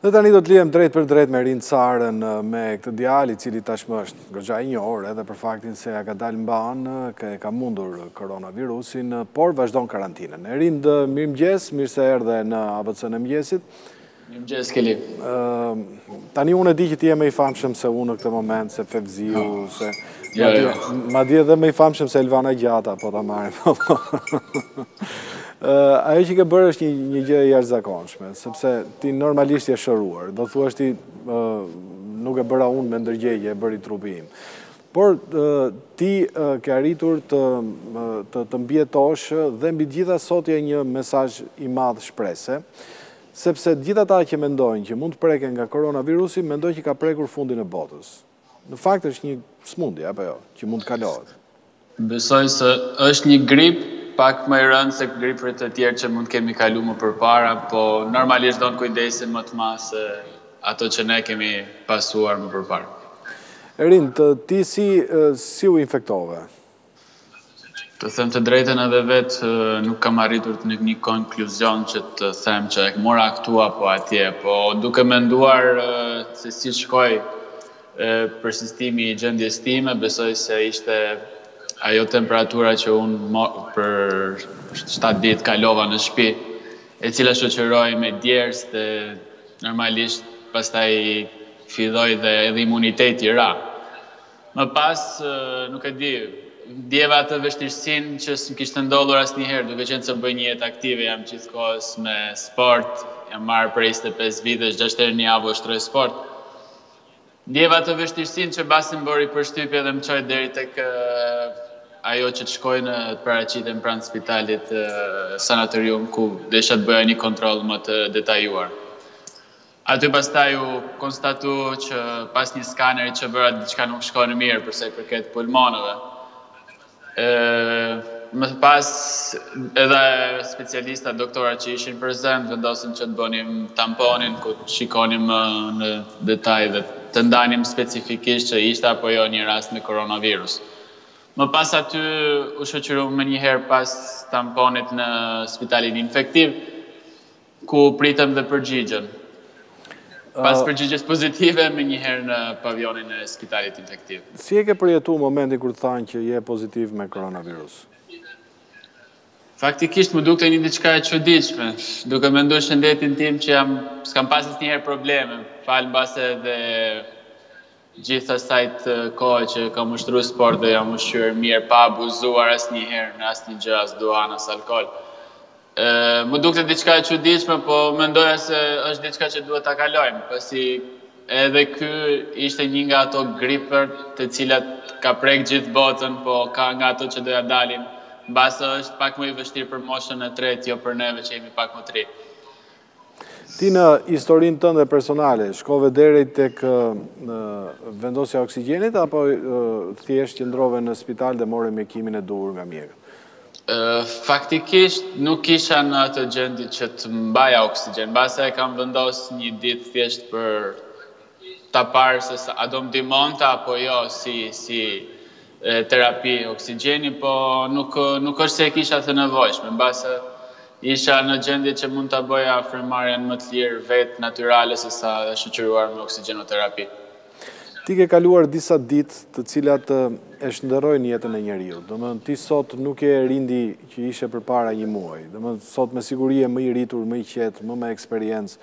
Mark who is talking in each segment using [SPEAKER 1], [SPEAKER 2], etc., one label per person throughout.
[SPEAKER 1] Dhe tani do të lihem drejt për drejt me Rinë Carën me këtë djalë I cili tashmë është goxha I njohur edhe për faktin se ja ka dalë mban, ka mundur koronavirusin, por vazhdon karantinën. Rinë, mirëmëngjes, mirë se erdhe në ABC-n e mëngjesit.
[SPEAKER 2] Mirëmëngjes, Keli.
[SPEAKER 1] Tani unë e di që ti je më I famshëm se unë në këtë moment, se Fevziu, se madje edhe më I famshëm se Elvana Gjata, po ta marrim. Ajo që ke bërë është një gjë e jashtëzakonshme, sepse ti normalisht je shëruar. Do thuash ti nuk e bëra unë me ndërgjegje, e bëri trupi im. Por ti ke arritur të mbjetosh dhe mbi gjitha sot je një mesazh I madh shprese, sepse gjithë ata që mendojnë që mund të preken nga koronavirusi, mendojnë që ka prekur fundin e botës. Në fakt është një smundje, apo jo, që mund të kalohet.
[SPEAKER 2] Besoj se është një grip pak më I rëndë se gripët e tjerë që mund kemi kalu më përpara, po normalisht do në kujdesin më të madh se ato që ne kemi pasuar më përpara.
[SPEAKER 1] Rinë, ti si u infektove?
[SPEAKER 2] Të them të drejtën edhe vetë nuk kam arritur në një konkluzion që të them që e mora këtu apo atje, po duke menduar se si shkoi persistimi I gjendjes time, besoj se ishte ajo temperatura që unë për 7 ditë kalova në shtëpi, e cila shoqëroi me djersë dhe normalisht pastaj filloi dhe edhe imuniteti ra. Më pas, nuk e di, ndjeva atë vështirësinë që s'm kishte ndodhur asnjëherë, duke qenë se bëj një jetë aktive, jam gjithkohës me sport, jam marrë për 25 vitesh, 6 herë në javë ushtroj sport. Ndjeva atë vështirësinë që basi më bëri përshtypje dhe më çoi deri tek ajo që të shkoj në paraqitjen pranë spitalit sanatorium ku desha të bëja një kontroll më të detajuar. Aty pastaj u konstatu që pas një skaneri që bëra diçka nuk shkoi mirë për sa I përket pulmonëve. Më pas edhe specialista, doktora që ishin prezent vendosën që të bënim tamponin ku shikonim në detaj dhe të ndanim specifikisht që ishte apo jo një rast me koronavirus. Më pas aty u shoqëru më njëherë pas tamponit në spitalin infektiv, ku pritëm dhe përgjigjen. Pas përgjigjes pozitive, më njëherë në pavionin e spitalit infektiv.
[SPEAKER 1] Si e ke përjetu momentin kur thanë që je pozitiv me koronavirus?
[SPEAKER 2] Faktikisht më dukte një diçka e çuditshme, duke menduar shëndetin tim që s'kam pas asnjëherë probleme, falë mbase dhe gjithë asajt kohë që kam ushtruar sport dhe jam ushqyer mirë pa abuzuar asnjëherë në asnjë gjë, as duhan, as alkool. Më dukte diçka e çuditshme, po mendoja se është diçka që duhet ta kalojmë, pasi edhe ky ishte një nga ato gripër të cilat ka prek gjithë botën, po ka nga ato që doja dalin, mbase është pak më I vështirë për moshën e tretë, jo për neve që jemi pak më të ri.
[SPEAKER 1] Ti në historinë tënde personale, shkove deri tek vendosja oksigjenit apo thjesht qëndrove në spital dhe more mjekimin e duhur nga mjekët?
[SPEAKER 2] Faktikisht nuk kisha në atë gjendje që të mbaja oksigjen, mbase e kam vendos një ditë thjesht për ta parë se a do më ndihmonte apo jo si terapi oksigjeni, po nuk është se e kisha të nevojshme, mbase isha në gjendje që mund ta bëja frymëmarrjen më të lirë vetë natyrale se sa shoqëruar me oksigjenoterapi.
[SPEAKER 1] Ti ke kaluar disa ditë të cilat e shndërrojnë jetën e njeriu. Domethënë ti sot nuk je rindi që ishe përpara një muaji. Domethënë sot me siguri je më I rritur, më I qetë, më me eksperiencë.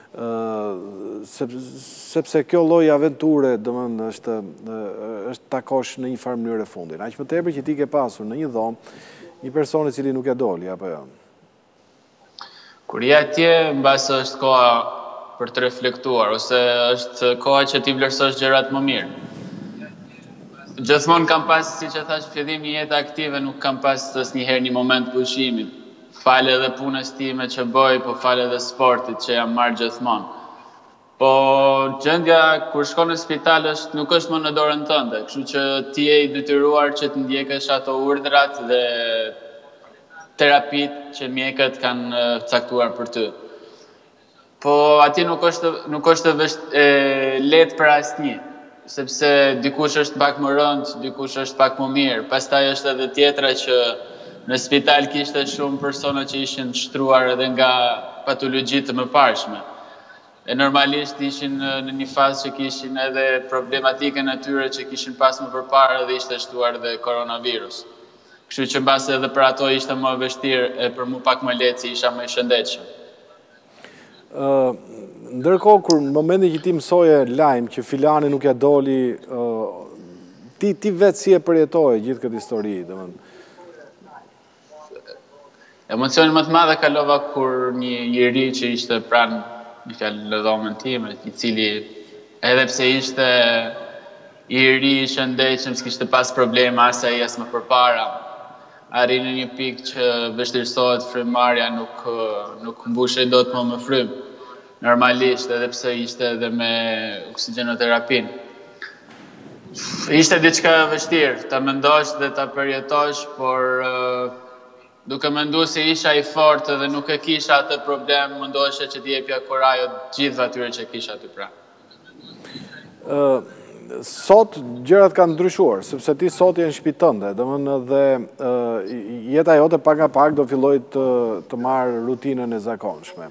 [SPEAKER 1] Sepse kjo lloj aventure, domethënë është takosh në një farë mënyrë fundin. Aq më tepër që ti ke pasur në një dhomë një person I cili nuk e doli apo jo.
[SPEAKER 2] Kur je atje, mbase është koha për të reflektuar, ose është koha që ti vlerësosh gjërat më mirë. Gjithmonë kam pas, siç e thash, fillim një jetë aktive, nuk kam pas asnjëherë një moment pushimi. Falë edhe punës time që bëj, po falë edhe sportit që jam marrë gjithmonë. Po gjendja kur shkon në spital nuk është më në dorën tënde, kështu që ti je I detyruar që të ndjekësh ato urdhrat dhe terapitë që mjekët kanë caktuar për ty. Po atje nuk është lehtë për asnjë, sepse dikush është pak më rënd, dikush është pak më mirë. Pastaj është edhe tjetra që në spital kishte shumë persona që ishin shtruar edhe nga patologji të mëparshme. E normalisht ishin në një fazë që kishin edhe problematikën e tyre që kishin pas më përpara dhe ishte shtuar dhe koronavirus. Kështu që mbase edhe për ato ishte më vështirë e për mu pak më lehtë si isha më i shëndetshëm.
[SPEAKER 1] Ndërkohë, kur në momentin që ti mësoje lajm që filani nuk ja doli, ti vetë si e përjetoje gjithë këtë histori, domethënë.
[SPEAKER 2] Emocionin më të madh e kalova kur një njeri që ishte pranë në fjalë në dhomën time, i cili edhe pse ishte i ri, i shëndetshëm, s'kishte pas probleme as ai as më përpara, arri në një pikë që vështirësohet frymëmarrja, nuk mbushej dot më frym. Normalisht, edhe pse ishte edhe me oksigjenoterapinë. Ishte diçka vështirë, ta mendosh dhe ta përjetosh, por duke menduar se isha i fortë dhe nuk e kisha atë problem, mendosha që t'i jepja kurajo gjithë atyre që kisha aty pranë.
[SPEAKER 1] Sot gjërat kanë ndryshuar, sepse ti sot je në shtëpi tënde, domethënë dhe jeta jote pak a pak do filloj të marrë rutinën e zakonshme.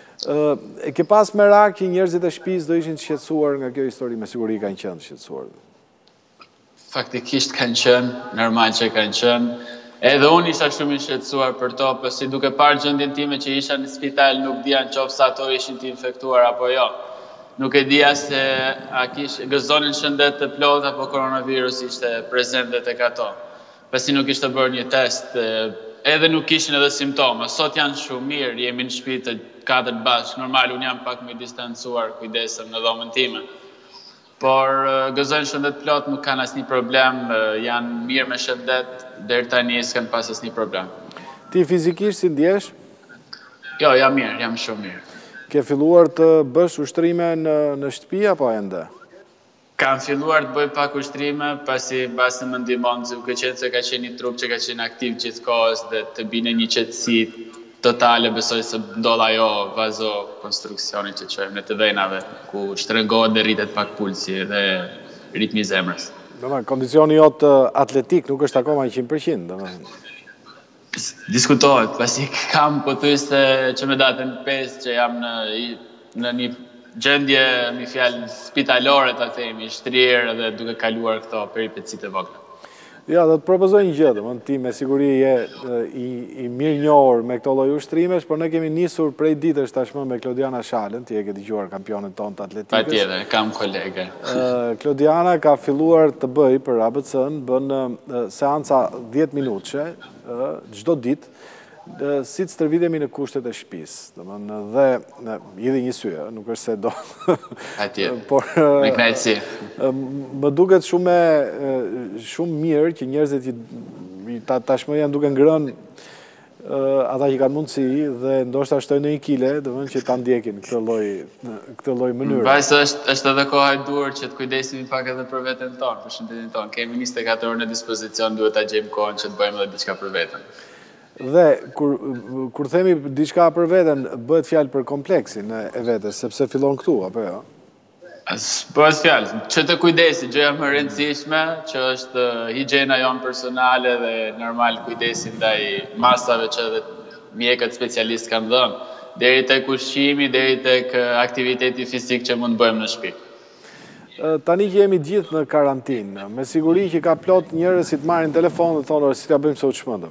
[SPEAKER 1] E ke pas merak që njerëzit e shtëpisë do ishin të shqetësuar nga kjo histori? Me siguri kanë qenë të shqetësuar.
[SPEAKER 2] Faktikisht kanë qenë, normal që kanë qenë. Edhe unë isha shumë i shqetësuar për to, pasi duke parë gjendjen time që isha në spital, nuk dija nëse ato ishin të infektuar apo jo. Nuk e dija se a gëzonin shëndet të plot apo koronavirus ishte prezente tek ato. Pasi nuk ishte bërë një test, edhe nuk kishin edhe simptoma. Sot janë shumë mirë, jemi në shtëpi të katërt bashkë. Normal, unë jam pak më i distancuar, kujdesem në dhomën time. Por gëzojnë shëndet plot, nuk kanë asnjë problem, janë mirë me shëndet, deri tani s'kan pas asnjë problem.
[SPEAKER 1] Ti fizikisht si ndjesh?
[SPEAKER 2] Jo, jam mirë, jam shumë mirë.
[SPEAKER 1] Ke filluar të bësh ushtrime në shtëpi apo ende?
[SPEAKER 2] Kam filluar të bëj pak ushtrime, pasi më ndihmon, duke qenë se ka qenë një trup që ka qenë aktiv gjithkohës dhe të bine një qetësi totale, besoj se ndodh ajo vazokonstruksioni që quajmë në të venave, ku shtrëngohet dhe rritet pak pulsi dhe ritmi i zemrës.
[SPEAKER 1] Domethënë, kondicioni jot atletik nuk është akoma 100%, domethënë.
[SPEAKER 2] Diskutohet, pasi kam pothuajse që me datën 5 që jam në një gjendje, mi fjalë spitalore, ta themi, shtrirë dhe duke kaluar këto peripecitë e vogla.
[SPEAKER 1] Ja, do të propozoj një gjë, domethënë ti me siguri je i mirë njohur me këto lloj ushtrimesh, por ne kemi nisur prej ditësh tashmë me Klodiana Shalën, ti e ke dëgjuar kampionin tonë të atletikës.
[SPEAKER 2] Patjetër, kam kolege.
[SPEAKER 1] Klodiana ka filluar të bëj për ABC-n, bën seanca 10 minutëshe çdo ditë, si të stërvitemi në kushtet e shtëpisë, domethënë dhe hidhi një sy, nuk është se do.
[SPEAKER 2] Patjetër.
[SPEAKER 1] Por
[SPEAKER 2] me kënaqësi.
[SPEAKER 1] Më duket shumë mirë që njerëzit tashmë janë duke ngrënë ata që kanë mundësi dhe ndoshta shtojnë në 1 kile, domethënë që ta ndjekin këtë lloj mënyre.
[SPEAKER 2] Vajse është edhe koha e duhur që të kujdesemi pak edhe për veten tonë, për shëndetin tonë. Kemi 24 orë në dispozicion, duhet ta gjejmë kohën që të bëjmë edhe diçka për veten.
[SPEAKER 1] Dhe kur themi diçka për veten, bëhet fjalë për kompleksin e vetes, sepse fillon këtu apo jo?
[SPEAKER 2] Bëhet fjalë që të kujdesi, gjëja më e rëndësishme, që është higjiena jonë personale dhe normal kujdesi ndaj masave që edhe mjekët specialistë kanë dhënë, deri tek ushqimi, deri tek aktiviteti fizik që mund të bëjmë në shtëpi.
[SPEAKER 1] Tani që jemi gjithë në karantinë, me siguri që ka plot njerëz që të marrin telefon dhe thonë si ta bëjmë se u çmendëm.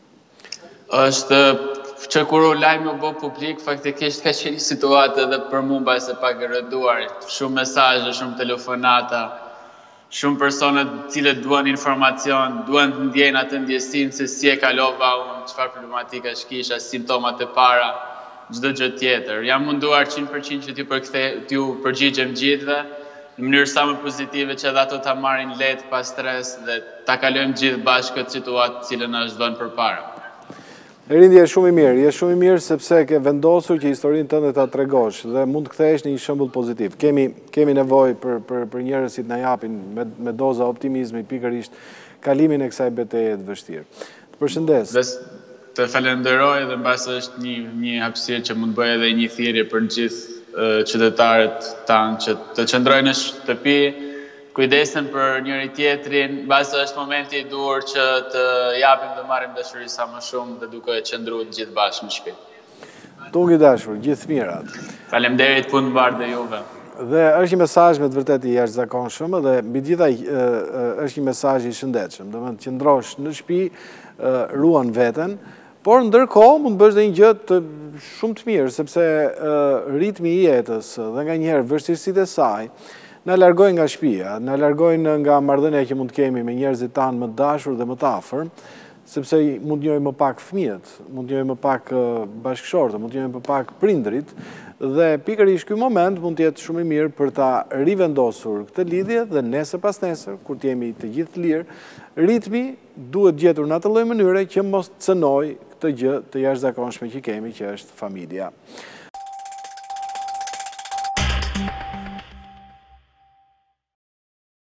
[SPEAKER 2] Është që kur lajmi u bë publik, faktikisht ka qenë një situatë edhe për mua mbase pak e rënduar. Shumë mesazhe, shumë telefonata, shumë persone të cilët duan informacion, duan të ndjejnë atë ndjesinë se si e kalova unë, çfarë problematika kisha, simptomat e para, çdo gjë tjetër. Jam munduar 100% që t'ju përgjigjem gjithëve në mënyrë sa më pozitive që edhe ato ta marrin lehtë pa stres dhe ta kalojmë gjithë bashkë këtë situatë cilën na është dhënë përpara.
[SPEAKER 1] Erindi, je shumë i mirë sepse ke vendosur që historinë tënde ta tregosh dhe mund të kthehesh në një shembull pozitiv. Kemi nevojë për njerëz që na japin me doza optimizmi pikërisht kalimin e kësaj betejë të vështirë. Të përshëndes.
[SPEAKER 2] Të falenderoj dhe mbase është një hapësirë që mund bëj edhe një thirrje për gjithë qytetarët tanë që të qëndrojnë në shtëpi, kujdesen për njëri tjetrin, mbase është momenti i duhur që të japim dhe marrim dashuri sa më shumë dhe duke qëndruar gjithë bashkë në shtëpi.
[SPEAKER 1] Tungi dashur, gjithë mirat.
[SPEAKER 2] Faleminderit, punë të bardhë dhe juve.
[SPEAKER 1] Dhe është një mesazh me të vërtet i jashtëzakonshëm dhe mbi gjitha është një mesazh i shëndetshëm. Do të qëndrosh në shtëpi, ruan veten, por ndërkohë mund të bësh edhe një gjë shumë të mirë, sepse ritmi i jetës dhe nganjëherë vështirësitë e saj na largojnë nga shtëpia, na largojnë nga marrëdhënia që mund të kemi me njerëzit tanë më të dashur dhe më të afër, sepse mund të njohim më pak fëmijët, mund të njohim më pak bashkëshortët, mund të njohim më pak prindrit, dhe pikërisht ky moment mund të jetë shumë i mirë për ta rivendosur këtë lidhje dhe nesër pas nesër, kur të jemi të gjithë lirë, ritmi duhet gjetur në atë lloj mënyre që mos të cënoj këtë gjë të jashtëzakonshme që kemi, që është familja.